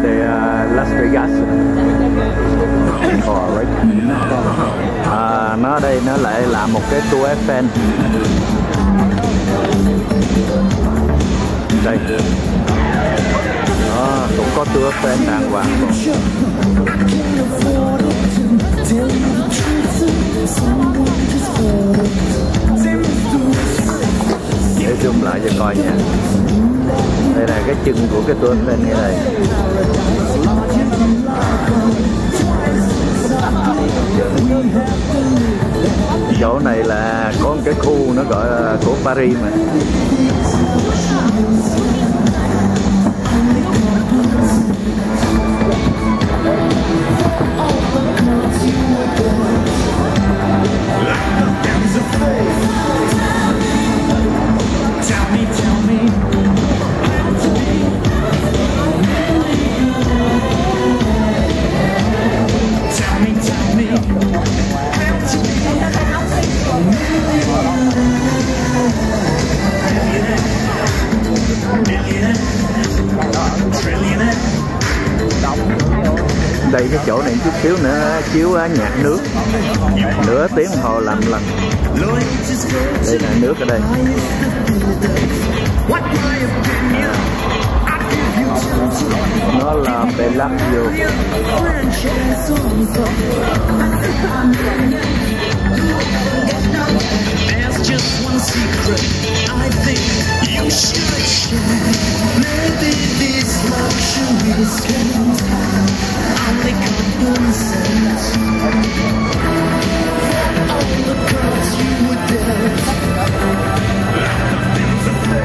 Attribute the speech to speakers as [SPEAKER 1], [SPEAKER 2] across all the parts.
[SPEAKER 1] de Las Vegas. Nó đây nó lại là một cái tour Eiffel. Đây đó, cũng có tour Eiffel đàng hoàng. Để zoom lại cho coi nha. Đây là cái chân của cái tour Eiffel như này. Chỗ này là có một cái khu nó gọi là của Paris mà. Đây cái chỗ này chút xíu nữa chiếu nhạc nước, nửa tiếng đồng hồ làm lần. Đây là nước ở đây. Nó là Bellagio.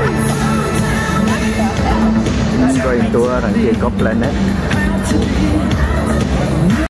[SPEAKER 1] Train tour đằng kia có Planet.